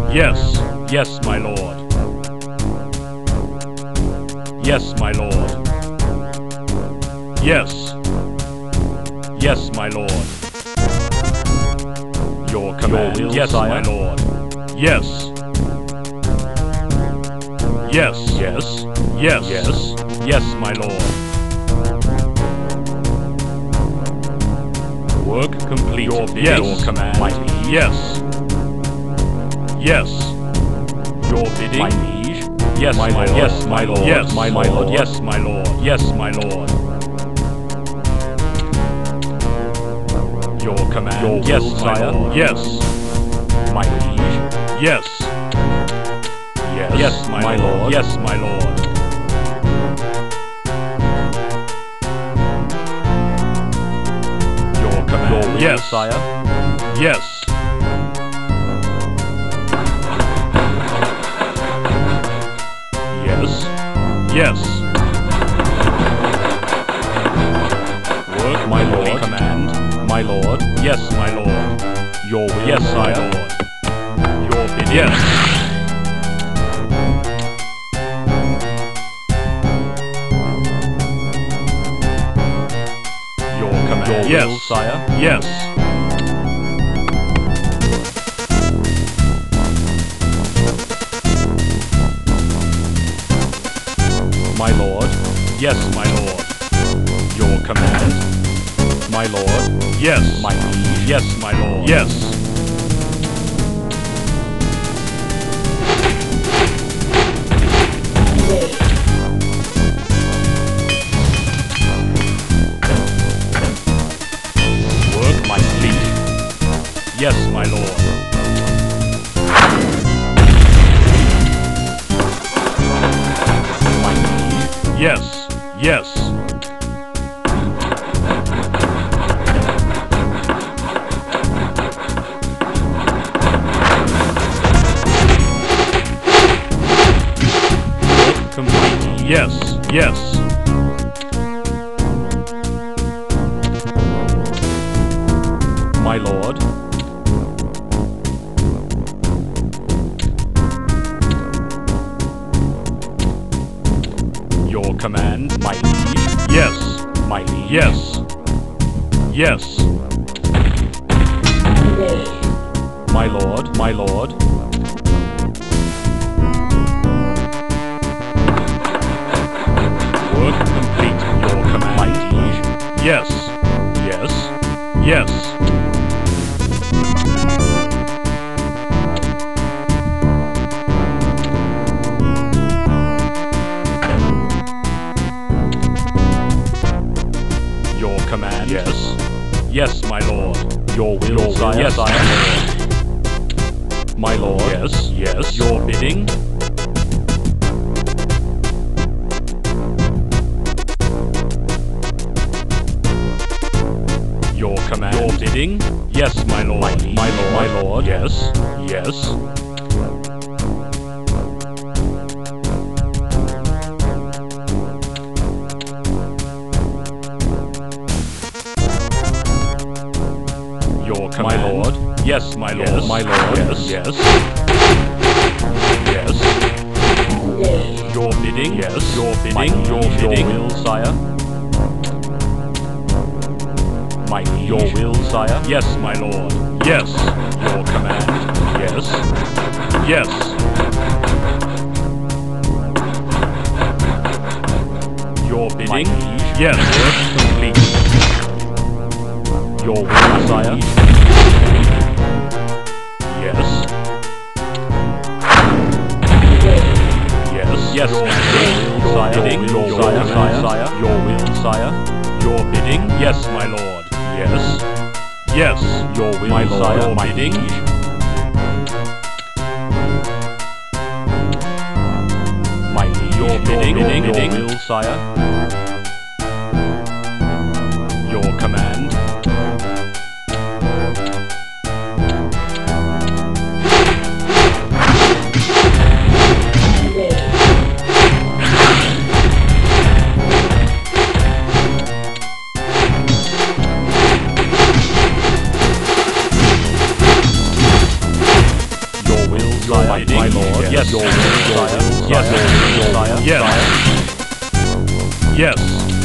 Yes, yes, my lord. Yes, my lord. Yes. Yes, my lord. Your command. Your will, Yes, sire. my lord. Yes. Yes. Yes. Yes. Yes. Yes, my lord. Work complete. Yes. Your command. My liege. Yes. Yes. Your bidding. My liege. Yes, My my lord. lord. Yes, my lord. Yes, My my lord. lord. Yes, my lord. Yes, my lord. Your command. Your Yes, will, my sire. lord. Yes. My liege. Yes. Yes. Yes, my lord. Yes, my lord. Your command. Your will, Yes. sire. Yes. Yes. Yes. Work, My complete. lord. Command. My lord. Yes, my lord. Your will, Yes, my sire. lord. Your bidding. Yes. Your command. Your Yes. will, sire. Yes. My lord. Yes, my lord. Your command. My lord. Yes. My liege. Yes, my lord. Yes. Work, my fleet. Yes, my lord. My liege. Yes. Yes. Work complete. Yes. Yes. My lord. Your command. My liege. Yes. My liege. Yes. Yes. My lord. My lord. Work complete. Your command. My liege. Yes. Yes. Yes. Your command. Yes. Yes, my lord. Your will, sire. Yes, sire. My lord. Yes. Yes. Your bidding. Your command. Your bidding. Yes, my lord. My liege. My lord. My lord. Yes. Yes. Your command. My lord. Yes, my lord. Yes. My lord. Yes. Yes. Yes. Your bidding. Yes. Your My bidding. liege. Your Your bidding. will, sire. My liege. Your will, sire. Yes, my lord. Yes. Your command. Yes. Yes. Your bidding. My liege. Yes. Work complete. Your will, sire. Yes. Yes. Yes. Your Your bidding. bidding. Your Your will, command. sire. Your will, sire. Your bidding. Yes, my lord. Yes. Yes. Your will, My lord. sire. Your My bidding. liege. My liege. Your bidding. Your will, sire. Your command. Your will, sire. Yes. Your will, sire. Yes. Sire. Yes. Yes.